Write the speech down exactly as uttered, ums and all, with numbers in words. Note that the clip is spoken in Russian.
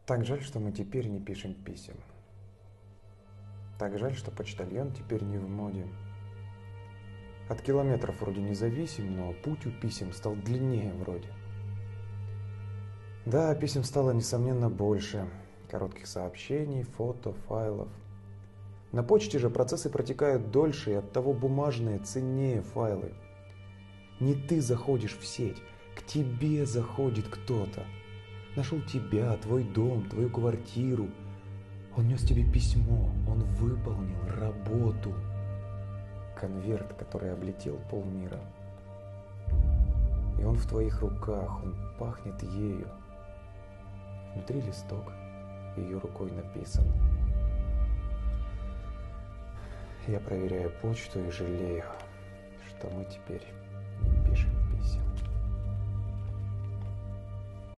Так жаль, что мы теперь не пишем писем. Так жаль, что почтальон теперь не в моде. От километров вроде не зависим, но путь у писем стал длиннее вроде. Да, писем стало, несомненно, больше. Коротких сообщений, фото, файлов. На почте же процессы протекают дольше, и оттого бумажные ценнее файлы. Не ты заходишь в сеть, к тебе заходит кто-то. Нашел тебя, твой дом, твою квартиру. Он нес тебе письмо, он выполнил работу. Конверт, который облетел полмира. И он в твоих руках, он пахнет ею. Внутри листок, ее рукой написан. Я проверяю почту и жалею, что мы теперь